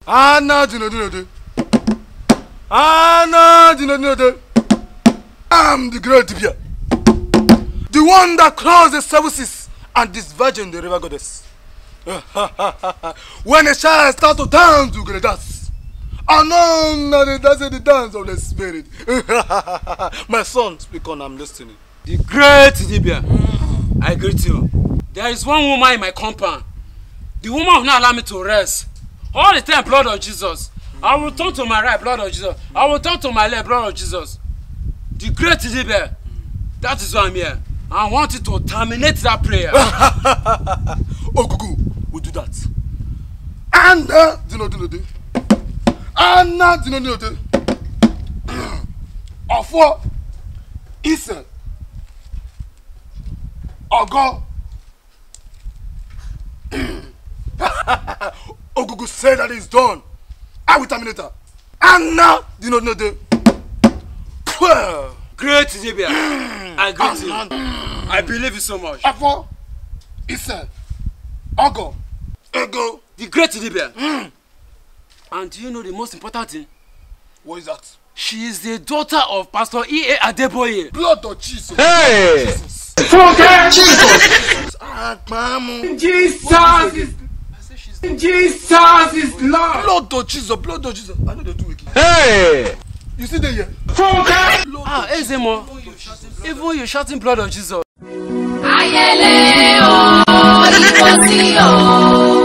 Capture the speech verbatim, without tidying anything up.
Anna Dinodinode. Anna Dinodinode. I'm the great Dibia. The one that crossed the seven seas and this virgin, the river goddess. When a child starts to dance, you gonna dance. I know that it does the dance of the spirit. My son, speak on, I'm listening. The great Dibia, I greet you. There is one woman in my compound. The woman will not allow me to rest. All the time, blood of Jesus. I will turn to my right, blood of Jesus. I will turn to my left, blood of Jesus. The great Dibia, that is why I'm here. I want you to terminate that prayer. Oh, Gugu, we'll do that. Anna Dinodinode. Anna Dinodinode. Ofo Ise Ogo. Ogugu said that it's done. I will terminate her. Anna Dinodinode. Great Dibia. I greet you. I believe you so much. Ofo Ise Ogo. Ego. The great Dibia. Mm. And do you know the most important thing? What is that? She is the daughter of Pastor E A Adeboye. Blood of Jesus. Hey! Jesus. Jesus! Ah, Mamu. Jesus is... Jesus is Lord! Blood of Jesus, blood of Jesus. I know they do it. Hey! You see there here? Ah, Ezemo. Even you shouting blood of Jesus. Ayele o, iwo si o.